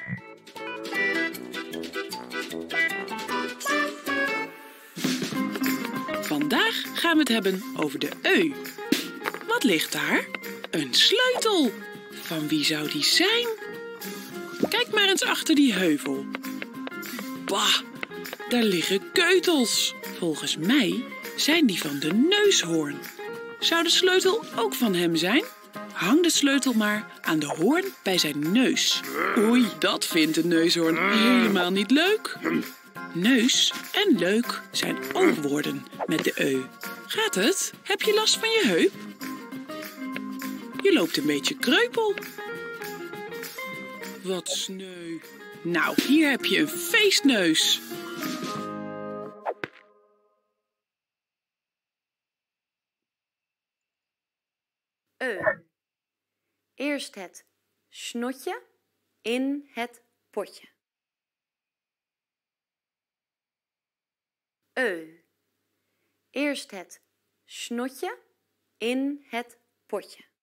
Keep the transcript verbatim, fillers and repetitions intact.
Vandaag gaan we het hebben over de ui. Wat ligt daar? Een sleutel. Van wie zou die zijn? Kijk maar eens achter die heuvel. Bah, daar liggen keutels. Volgens mij zijn die van de neushoorn. Zou de sleutel ook van hem zijn? Hang de sleutel maar aan de hoorn bij zijn neus. Oei, dat vindt de neushoorn helemaal niet leuk. Neus en leuk zijn ook woorden met de eu. Gaat het? Heb je last van je heup? Je loopt een beetje kreupel. Wat sneu. Nou, hier heb je een feestneus. Eu. Eerst het snotje in het potje. Eu. Eerst het snotje in het potje.